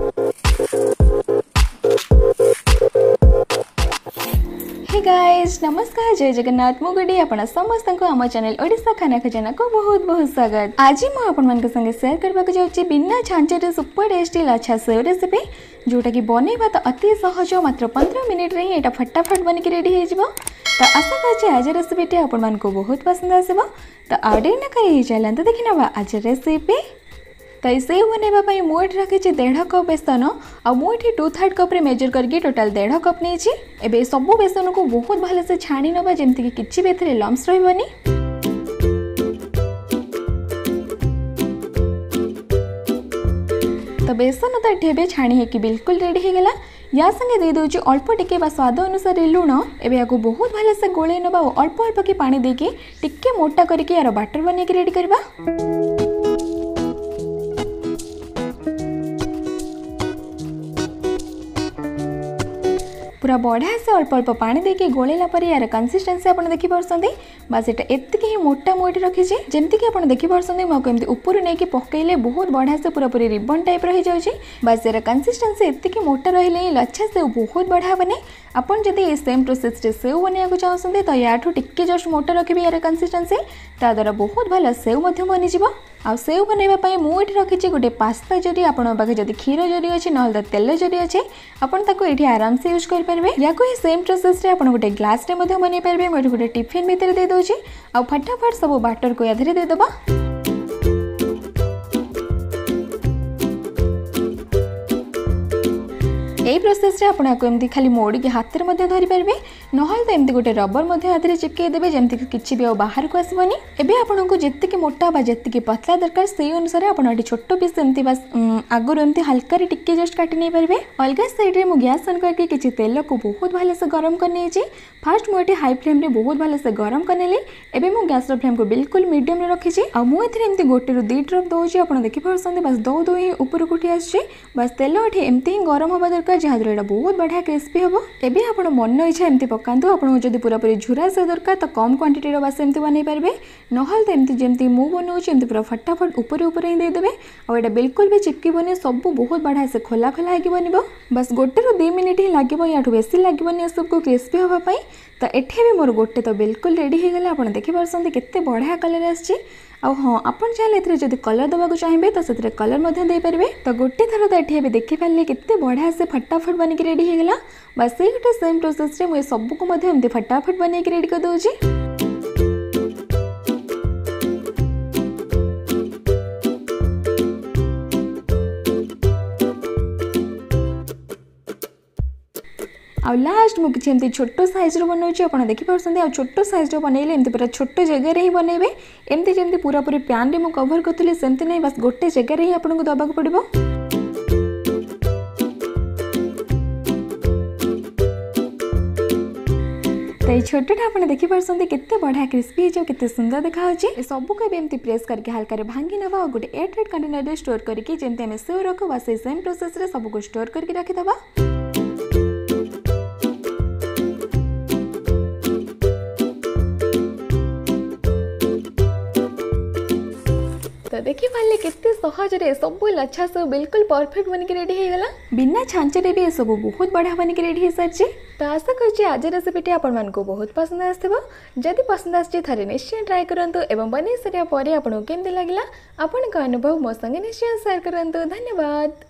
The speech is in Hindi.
हे गाइस नमस्कार जय जगन्नाथ मुगुडी आपण समस्त को आम चैनल ओडिशा खाना खजाना को बहुत बहुत स्वागत। आज मैं आपण संगे शेयर करबा को जाउची बिना छांचे super tasty lachha sev recipe जोटा कि बनैबा तो अति सहज मात्र 15 मिनिट रे एटा फटाफट बन के रेडी हो जिवो। तो आशा करछि आज रेसिपी आपण मन को बहुत पसंद आसीबो। तो आडे न करी चलन तो देखि नबा आज रेसिपी। तो सेव बनवाई मुझे रखी 1.5 कप बेसन और मुझे 2/3 कप मेजर करके टोटाल 1.5 कप नहीं। एबे सबू बेसन को बहुत भल से छाणी नवा जमती कि किसी भी एथिरे लम्स रहबनी। तो बेसन तो ये छाणी है कि बिल्कुल रेडी हो गला। या संगे दे दूची अल्प टिके बा स्वाद अनुसार लुण। एबे याको बहुत भल से गोले नवा अल्प अल्प के पानी देके टिके मोटा करके यार बैटर बने के रेडी करबा। पूरा बढ़िया से अल्प अल्प पानी देके गोलेला पर यार कंसिस्टेंसी आप देखी पार्टी। बस ये एतिक ही मोटा मोटी रखी जमती कि आप देखी पार्टी मुझे ऊपर नहीं पकईले बहुत बढ़िया से पूरा पूरी रिबन टाइप रही जाऊँगी। बस यार कंसिस्टेंसी एतिक मोटा रही लच्छा सेव बहुत बढ़िया बने। आपन जदि ये सेम प्रोसेस रे सेव बनवाक चाहते तो याठू टिके जस्ट मोटा रखिए यार कंसिस्टेंसी ता द्वारा बहुत भल सेव बनी जीवो। आ सेव बनवाई मुझे रखी गोटे पास्ता जरी आपन पाखे जदि क्षीर जरी अच्छे ना तो तेल जरी अच्छे आपन ताको एठी आराम से यूज कर पारे। या को सेम प्रोसेस रे आपन गोटे ग्लास रे मध्य बनै पारे। मैं गोटे टिफिन भीतर दे दोची आ फटाफट सब बैटर को याधरे दे दबा। यही प्रोसेस रे आपको एमती खाली मोड़ी के हाथ में धरी पारे ना तो एमती गोटे रबर हाथ चिपकई देवे जमती किसी भी बाहर को आसबनी। एबे आपको जितकी मोटा बा जितकी पतला दरकार से अनुसार आप छोट पीस एमती बस आगुरी एमती हल्का टिके जस्ट काटी नहीं पारे। अलग साइड रे गैस ऑन करके किसी तेल को बहुत भल से गरम करने फास्ट मुझे हाई फ्लेम रे बहुत भल से गरम करनेली। एबे मु गैस फ्लेम को बिल्कुल मीडियम रे रखी आ मुझे एमती गोटे रू 2 ड्रॉप दूसरी आप देखी पार्टी। बस दो ही ऊपर को उठी आसे बस तेल ये एमती ही गरम हवा दरकार जहाँद्वारा यहाँ बहुत बढ़िया क्रिस्पी हम। एबे आप मन इच्छा एमती पकातु आपको जब पूरा पूरी झुरा से दरकार तो कम क्वांटिटी बस एमती बनई पारे ना तो एमती जमती मु बनाऊँ पूरा फटाफट ऊपर ऊपर ही देदेवे और यहाँ बिल्कुल भी चिपकनी सब बहुत बढ़िया से खोला खोला होगी बन। बस गोटे रू 2 मिनिट ही लगे या बेसी लगे सबको क्रिस्पी हाँपाई। तो एठे भी मोर गोटे तो बिल्कुल रेडी हो गला। आप देखी पार्टी केते बढ़िया कलर आसी। हाँ आपन चाहे जब कलर देवाक चाहिए तो से कलर दे पारे। तो गोटे थर तो ये भी देखी पारे केते बढ़िया से फटाफट बन के रेडी हो गला। बस ये गोटे सेम प्रोसेस रे मुझे सबको एमती फटाफट बन के रेडी कर दूसरी। आ लास्ट मुझे एमती छोट साइज बनाऊँगी आप देखी पार्टी। छोट साइज बनइले एमती पूरा छोट जगह ही बनइबे एमती जमती पूरा पूरी पैन रे मु कवर करथुली सेमती नहीं बस गोटे जगह ही आपको दबाक पड़िबो। तो ये छोटा आप देखी पार्टी केते बढ़िया क्रिस्पी हो केते सुंदर देखा सबको एमती प्रेस करके हल्का भांगी नवा और गोटे एयरटाइट कंटेनर स्टोर करके जमती आम सेव रखो बस सेम प्रोसेस रे सबको स्टोर करके रखिदबा। तो देखी पारे केते सहज रे सब लच्छा सब बिल्कुल परफेक्ट बन के रेडी हो गला। बिना छांचे भी ये सब बहुत बढ़िया बन के रेडी हो सारी। तो आशा कर आज रेसिपी आपण को बहुत पसंद आसथिबो। जदि पसंद आछि थरे निश्चय ट्राई करंतु एवं बनै सरिया परे आपन केमते लागला आपन का अनुभव मो संगे निश्चय शेयर करंतु। धन्यवाद।